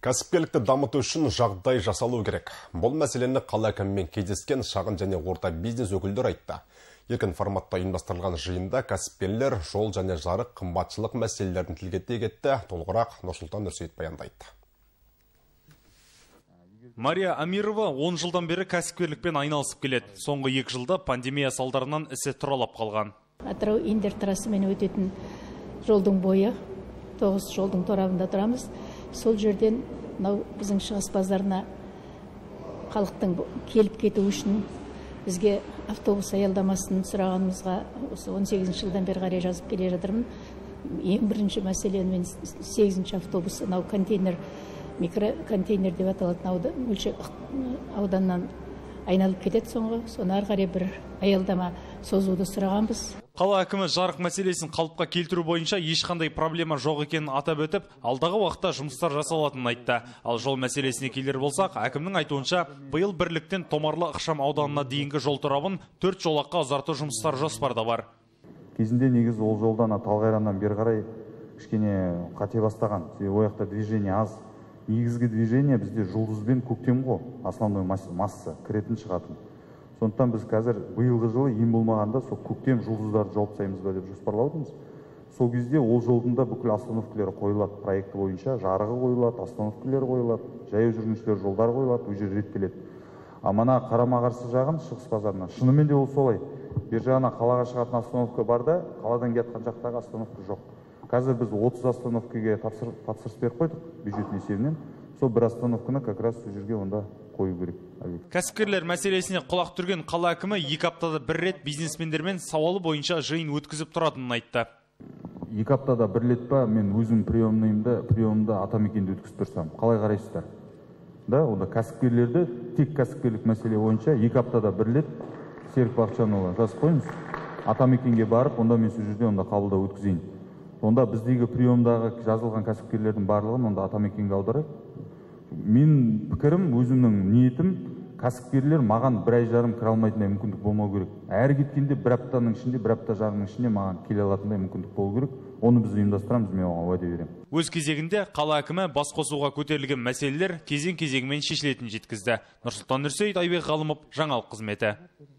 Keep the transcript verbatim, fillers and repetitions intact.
Кәсіпкерлікті дамыту үшін жағдай жасалу керек. Бұл мәселені қала әкімімен кездескен шағын және орта бизнес өкілдері айтты. Еркін форматта ұйымдастырылған жиында кәсіпкерлер жол және жарық қымбатшылық мәселелерін тілге тиек етті. Толығырақ Нұрсұлтан Нұрсейіт баяндайды. Мария Амирова он жылдан бері кәсіпкерлікпен айналысып келеді. Соңғы екі жылда пандемия салдарынан ісі тұралап қалған. Атырау Индер трассымен өтетін жолдың бойы, тоғыз жолдың торабында тұрамыз. Сол жерден біздің шығыс базарына халықтың келіп кету үшін бізге автобус аялдамасын сұрағанымызға осы он сегізінші жылдан бері қарай жазып келе жатырмын. Ең бірінші мәселен мен сегізінші автобус мынау контейнер, микроконтейнер деп аталатын мөлшер ауданнан айналып кетеді соңғы. Соны ары қарай бір аялдама созуды сұрағанбыз. Қала әкімі жарық мәселесін қалыпқа келтіру бойынша ешқандай проблема жоқ екенін атап өтіп, алдағы уақытта жұмыстар жасалатынын айтты. Ал жол мәселесіне келер болсақ, әкімнің айтуынша, биыл Бірліктен Томарлы ықшам ауданына дейінгі жол торабын төрт жолаққа ұзарту жұмыстары жоспарда бар. Кезінде негіз ол жолдан Талғайраннан бері қарай кішкене қате бастаған. Ол жақта движение аз. Негізгі движение бізде жұлдызбен көктем ғой, основной масса кіретін шығатын. Сондықтан біз қазір биылғы жылы ең болмағанда сол көктем жұлдыздарды жауып тастаймыз ба деп жоспарлаудымыз. Сол кезде ол жолдың бүкіл остановкалары қойылады, проекті бойынша жарығы қойылады, остановкалары қойылады, жаяу жүргіншілер жолдар қойылады, ол жер реттеледі. А мына қарама-қарсы жағын шығыс базарына. Шынымен де ол солай. Бер жағына қалаға шығатын остановка бар да, қаладан кеткен жақтағы остановка жоқ. Қазір біз отыз остановкаға тапсырыс беріп қойдық бюджет есебінен. Сол бір остановканы как раз сол жерге онда қою керек. Кәсіпкерлер мәселесіне құлақ түрген қала әкімі екі аптада бір рет бизнесмендермен сауалы бойынша жиын өткізіп тұратынын айтты. Екі аптада бір рет па мен өзім приемныйымда, приемымда Атамекенде өткізіп тұрсам, қалай қарайсыздар? Да, онда кәсіпкерлерді тек кәсіпкерлік мәселе бойынша екі аптада бір рет Серік Бақытжанұлы жазып қойыңыз. Атамекенге барып, онда мен сол жерде онда қабылдау өткізейін. Онда біздегі приемдағы жазылған кәсіпкерлердің барлығын онда Атамекенге аударайық. Мен пікірім, өзімнің ниетім, кәсіпкерлер маған бір ай жарым кіре алмайтындай мүмкіндік болмау керек. Әр кеткенде бір аптаның ішінде, бір апта жарымның ішінде маған келе алатындай мүмкіндік болу керек. Оны біз ұйымдастырамыз, мен оған уәде беремін. Өз кезегінде қала әкімі бас қосуға көтерілген мәселелер кезең-кезеңімен шешілетінін жеткізді. Нұрсұлтан Нұрсейіт, Айбек Ғалымов, жаңалық қызметі.